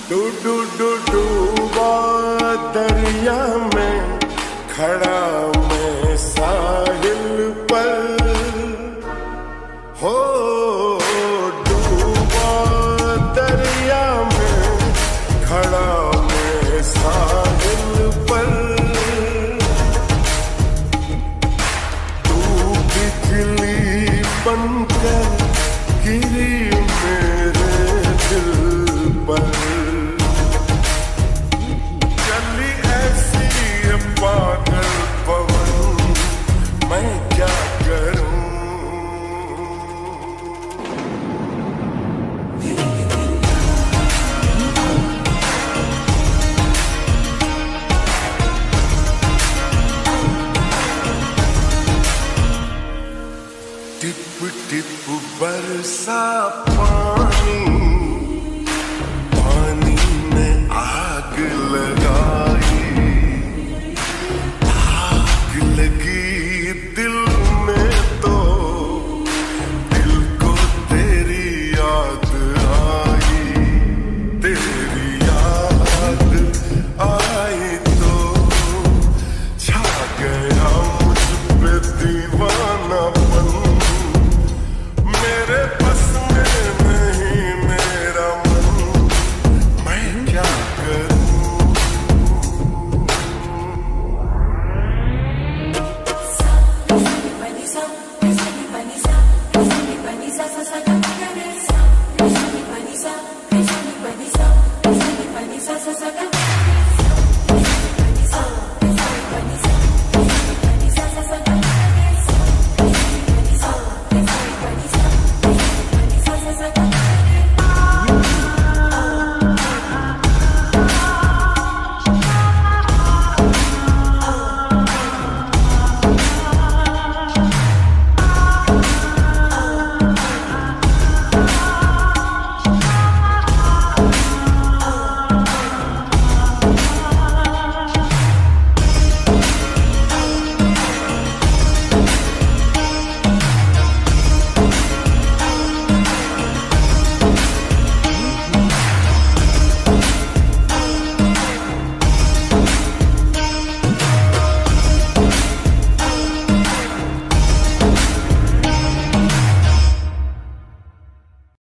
डूबा दरिया में खड़ा मैं साहिल पर हो, डूबा दरिया में खड़ा मैं साहिल पर। तू बिजली बनकर गिरी मेरे दिल पर, चली ऐसी पागल पवन मैं क्या करूं। टिप टिप बरसा पानी, पानी में आग लगाई, आग लगी दिल में तो दिल को तेरी याद आई, तेरी याद आई तो छा गया मुझ पे दीवानापन। मेरे बस में नहीं मेरा मन, मैं क्या करूं। Sa